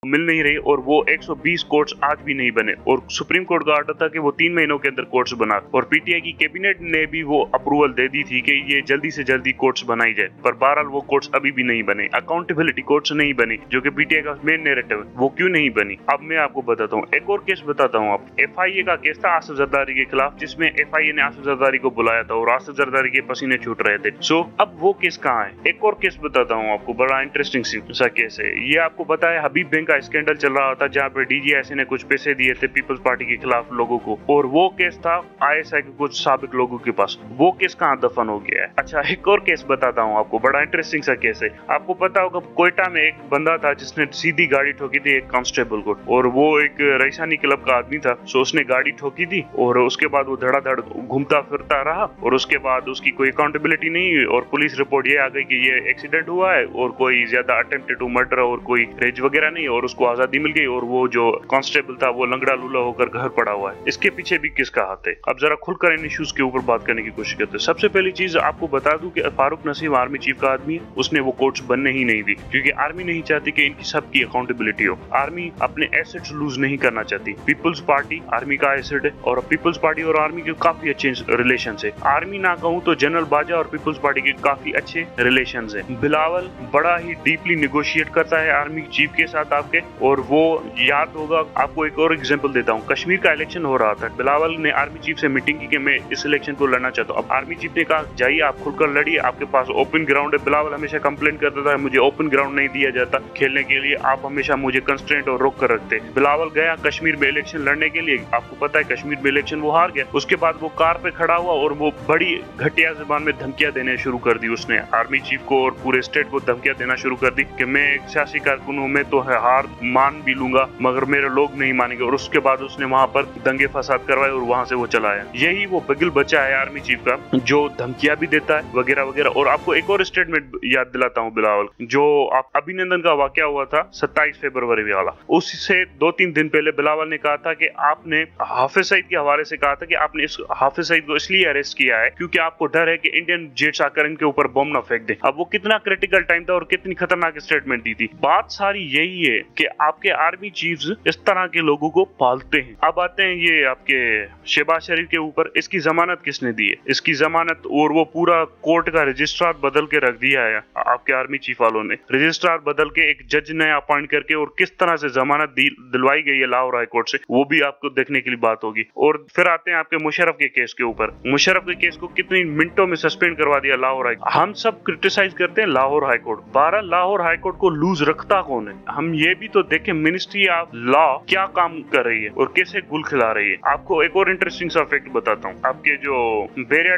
मिल नहीं रही और वो 120 कोर्ट्स आज भी नहीं बने और सुप्रीम कोर्ट का ऑर्डर था कि वो 3 महीनों के अंदर कोर्ट्स बना और पीटीआई की कैबिनेट ने भी वो अप्रूवल दे दी थी कि ये जल्दी से जल्दी कोर्ट्स बनाई जाए, पर बहरहाल वो कोर्ट्स अभी भी नहीं बने। अकाउंटेबिलिटी कोर्ट्स नहीं बनी जो कि पीटीआई का मेन नैरेटिव, वो क्यों नहीं बनी अब मैं आपको बताता हूँ। एक और केस बताता हूँ। आप एफआईए का केस था आसिफ जरदारी के खिलाफ, जिसमें एफआईए ने आसिफ जरदारी को बुलाया था और आसिफ जरदारी के पसीने छूट रहे थे। सो अब वो केस कहाँ है? एक और केस बताता हूँ आपको, बड़ा इंटरेस्टिंग सा केस है ये। आपको पता है हबीब बैंक का स्कैंडल चल रहा था जहाँ पे डीजीआईसी ने कुछ पैसे दिए थे पीपल्स पार्टी के खिलाफ लोगों को, और वो केस था आईएसआई के कुछ साबिक लोगों के पास। वो केस कहाँ दफन हो गया है? अच्छा, एक और केस बताता हूँ आपको, बड़ा इंटरेस्टिंग सा केस है। आपको पता होगा कोयटा में एक बंदा था जिसने सीधी गाड़ी ठोकी थी एक कांस्टेबल को, और वो एक रईसानी क्लब का आदमी था। सो उसने गाड़ी ठोकी थी और उसके बाद वो धड़ाधड़ घूमता फिरता रहा और उसके बाद उसकी कोई अकाउंटेबिलिटी नहीं हुई और पुलिस रिपोर्ट ये आ गई कि ये एक्सीडेंट हुआ है और कोई ज्यादा अटेम्प्टेड टू मर्डर और कोई रेज वगैरह नहीं, और उसको आजादी मिल गई और वो जो कांस्टेबल था वो लंगड़ा लूला होकर घर पड़ा हुआ है। इसके पीछे भी किसका हाथ है? अब जरा खुलकर इन इश्यूज के ऊपर बात करने की कोशिश करते हैं। सबसे पहली चीज आपको बता दूं कि फारूक नसीम आर्मी चीफ का आदमी है, उसने वो कोर्ट्स बनने ही नहीं दी क्योंकि आर्मी नहीं चाहती कि इनकी सबकी अकाउंटेबिलिटी हो। आर्मी अपने एसेट्स लूज नहीं करना चाहती। पीपल्स पार्टी आर्मी का एसेट है और पीपल्स पार्टी और आर्मी के काफी अच्छे रिलेशन है। आर्मी ना कहूँ तो जनरल बाजा और पीपल्स पार्टी के काफी अच्छे रिलेशन है। बिलावल बड़ा ही डीपली निगोशिएट करता है आर्मी चीफ के साथ आपके, और वो याद होगा आपको एक और एग्जांपल देता हूँ। कश्मीर का इलेक्शन हो रहा था, बिलावल ने आर्मी चीफ से मीटिंग की कि मैं इस इलेक्शन को लड़ना चाहता हूँ। अब आर्मी चीफ ने कहा जाइए आप खुलकर लड़िए, आपके पास ओपन ग्राउंड है। बिलावल हमेशा कंप्लेन करता था मुझे ओपन ग्राउंड नहीं दिया जाता खेलने के लिए, आप हमेशा मुझे कंस्ट्रेंट और रोक कर रखते। बिलावल गया कश्मीर में इलेक्शन लड़ने के लिए, आपको पता है कश्मीर में इलेक्शन वो हार गया। उसके बाद वो कार पे खड़ा हुआ और वो बड़ी घटिया जुबान में धमकियां देने शुरू कर दी। उसने आर्मी चीफ को और पूरे स्टेट को धमकियां देना शुरू कर दी कि मैं एक सियासी कारकुन हूँ, मैं तो हार मान भी लूंगा मगर मेरे लोग नहीं मानेंगे। और उसके बाद उसने वहां पर दंगे फसाद करवाए और वहां से वो चला आया। यही वो बिगिल बच्चा है आर्मी चीफ का जो धमकियां भी देता है वगैरह वगैरह। और आपको एक और स्टेटमेंट याद दिलाता हूँ बिलावल, जो अभिनंदन का वाकया हुआ था 27 फरवरी वाला, उससे 2-3 दिन पहले बिलावल ने कहा था कि आपने हाफिज सईद के हवाले से कहा था कि आपने इस हाफिज सईद को इसलिए अरेस्ट किया है क्योंकि आपको डर है कि इंडियन जेट्स आकर इनके ऊपर बम ना फेंक दे। अब वो कितना क्रिटिकल टाइम था और कितनी खतरनाक स्टेटमेंट दी थी। बात सारी यही है कि आपके आर्मी चीफ्स इस तरह के लोगों को पालते हैं। अब आते हैं ये आपके शहबाज शरीफ के ऊपर, इसकी जमानत किसने दी है? इसकी जमानत और वो पूरा कोर्ट का रजिस्ट्रार बदल के रख दिया है आपके आर्मी चीफ वालों ने। रजिस्ट्रार बदल के एक जज ने अपॉइंट करके और किस तरह से जमानत दिलवाई गई है लाहौर हाई कोर्ट से, वो भी आपको देखने के लिए बात होगी। और फिर आते हैं आपके मुशर्रफ के केस के ऊपर। मुशर्रफ के केस को कितनी मिनटों में सस्पेंड करवा दिया लाहौर हाई। हम सब क्रिटिसाइज करते हैं Lahore High Court, 12 Lahore High Court को लूज रखता कौन है? हम ये भी तो देखें मिनिस्ट्री ऑफ लॉ क्या काम कर रही है और कैसे गुल खिला रही है। आपको एक और इंटरेस्टिंग सा फैक्ट बताता हूँ। आपके जो बेरिया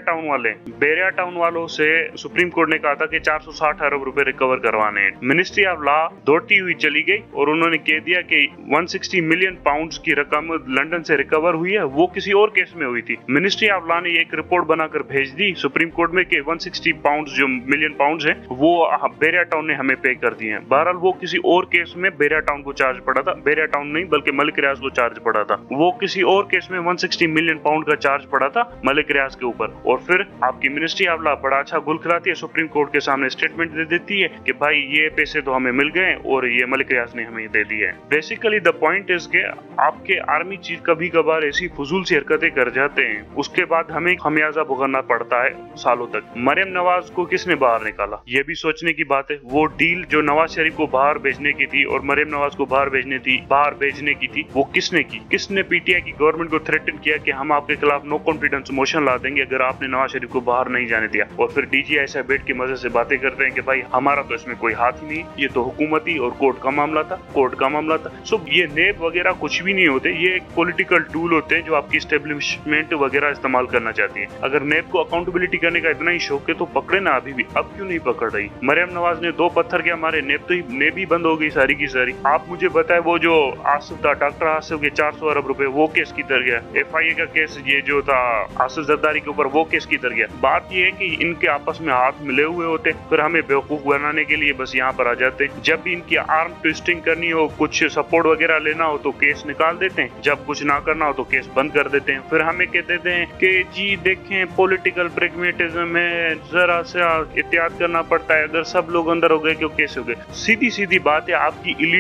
टाउन वालों से सुप्रीम कोर्ट ने कहा था कि 460 अरब रुपए रिकवर करवाने हैं। मिनिस्ट्री ऑफ लॉ दौड़ती हुई चली गई और उन्होंने कह दिया कि 160 मिलियन पाउंड्स की रकम लंदन से रिकवर हुई है, वो किसी और केस में हुई थी। मिनिस्ट्री ऑफ लॉ ने एक रिपोर्ट बनाकर भेज दी सुप्रीम कोर्ट में कि 160 पाउंड्स जो मिलियन पाउंड्स हैं वो बेरिया टाउन ने हमें पे कर दिए हैं। बहरहाल वो किसी और केस में बेरिया टाउन को चार्ज पड़ा था, बेरिया टाउन नहीं बल्कि मलिक रियाज को चार्ज पड़ा था। वो किसी और केस में 160 मिलियन पाउंड का चार्ज पड़ा था मलिक रियाज के ऊपर। और फिर आपकी मिनिस्ट्री ऑफ लॉ बड़ा अच्छा गुल खिलाती है, सुप्रीम कोर्ट के सामने स्टेटमेंट दे देती है कि भाई ये पैसे तो हमें मिल गए और ये मलिक रियाज ने हमें दे दिए हैं। बेसिकली द पॉइंट इज के आपके आर्मी चीफ कभी कभार ऐसी फजूल सी हरकतें कर जाते हैं, उसके बाद हमें खमियाजा भुगतना पड़ता है सालों तक। मरियम नवाज को किसने बाहर निकाला? ये भी सोचने की बात है। वो डील जो नवाज शरीफ को बाहर भेजने की थी और मरियम नवाज को बाहर भेजने की थी वो किसने की? किसने पीटीआई की गवर्नमेंट को थ्रेटन किया कि हम आपके खिलाफ नो कॉन्फिडेंस मोशन ला देंगे अगर आपने नवाज शरीफ को बाहर नहीं जाने दिया। और फिर डीजीआई साहब बैठ के मजे से बातें करते हैं कि भाई हमारा तो इसमें कोई हाथ ही नहीं, ये तो हुकूमती और कोर्ट का मामला था। सो ये नेब वगैरह कुछ भी नहीं होते, ये एक पॉलिटिकल टूल होते हैं जो आपकी एस्टेब्लिशमेंट वगैरह इस्तेमाल करना चाहती है। अगर नेब को अकाउंटेबिलिटी करने का इतना ही शौक है तो पकड़े ना अभी भी। अब क्यों नहीं पकड़ रही? मरियम नवाज ने 2 पत्थर के मारे, नेब ही बंद हो गई सारी की सारी। आप मुझे बताए वो जो आसिफ था, डॉक्टर आसिफ के 400 अरब रुपए, वो केस किधर गया? एफआईए का केस ये जो था आसिफ जरदारी के ऊपर, वो केस किधर गया? बात ये है कि इनके आपस में हाथ मिले हुए होते, फिर हमें बेवकूफ बनाने के लिए बस यहाँ पर आ जाते। जब भी इनकी आर्म ट्विस्टिंग करनी हो, कुछ सपोर्ट वगैरह लेना हो तो केस निकाल देते हैं, जब कुछ ना करना हो तो केस बंद कर देते हैं। फिर हमें कह देते हैं कि जी देखें पॉलिटिकल प्रेगमेटिज्म में जरा सा एहतियात करना पड़ता है, अगर सब लोग अंदर हो गए क्यों केस हो गए। सीधी सीधी बात है, आपकी इलीट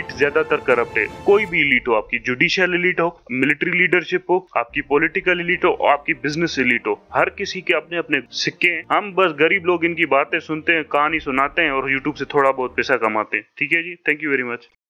इलीट ज्यादातर करप्ट है। कोई भी इलीट हो, आपकी जुडिशियल इलीट हो, मिलिट्री लीडरशिप हो, आपकी पॉलिटिकल इलीट हो, आपकी बिजनेस इलीट हो, हर किसी के अपने अपने सिक्के हैं। हम बस गरीब लोग इनकी बातें सुनते हैं, कहानी सुनाते हैं और यूट्यूब से थोड़ा बहुत पैसा कमाते हैं। ठीक है जी, थैंक यू वेरी मच।